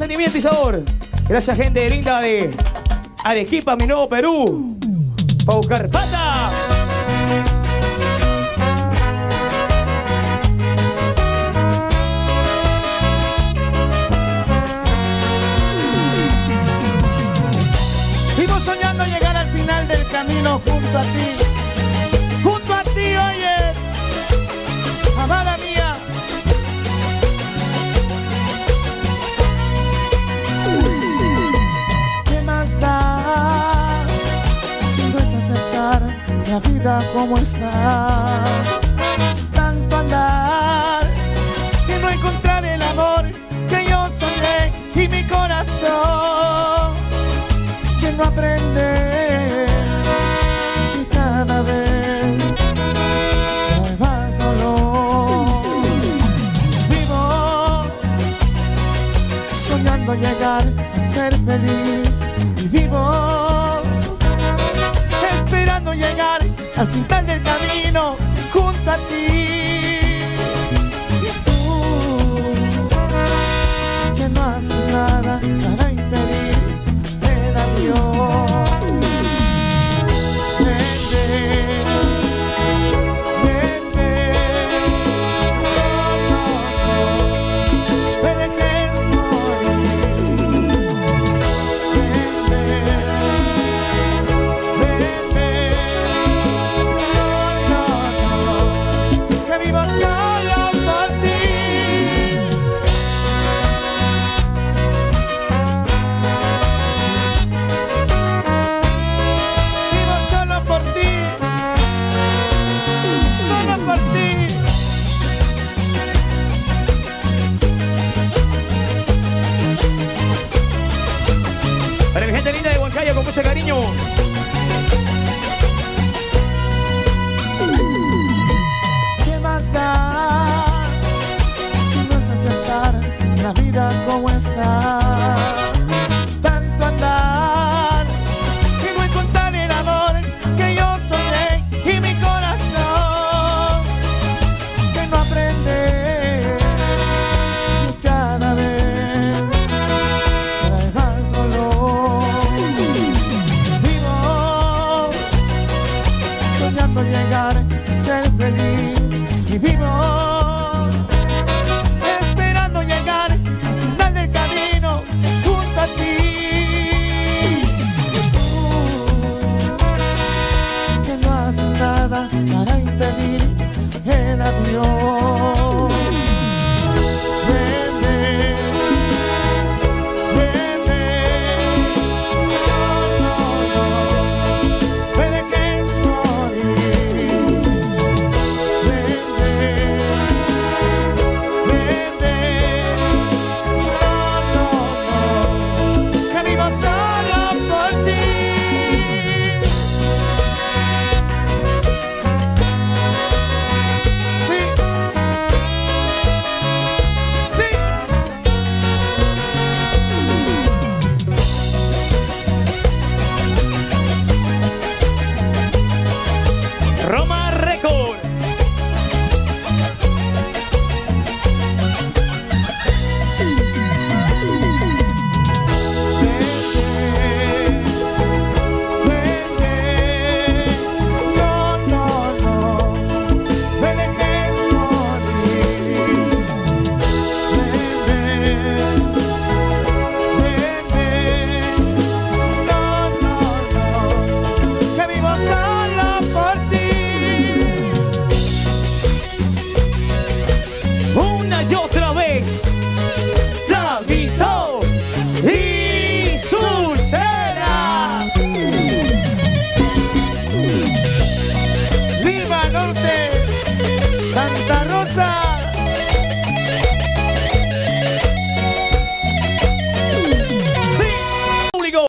sentimiento y sabor. Gracias, gente linda de Arequipa, mi nuevo Perú. Paucarpata. Vivo soñando llegar al final del camino junto a ti, oye, amada mía. ¿Qué más da si no es aceptar la vida como está? Tanto andar que no encontrar el amor que yo soñé y mi corazón que no aprende y cada vez trae más dolor. Vivo soñando llegar a ser feliz y vivo esperando llegar al final del camino junto a ti. Y tú que no haces nada para impedir el adiós. Para mi gente linda de Huancayo, con mucho cariño. ¿Qué más da si no es aceptar la vida como está?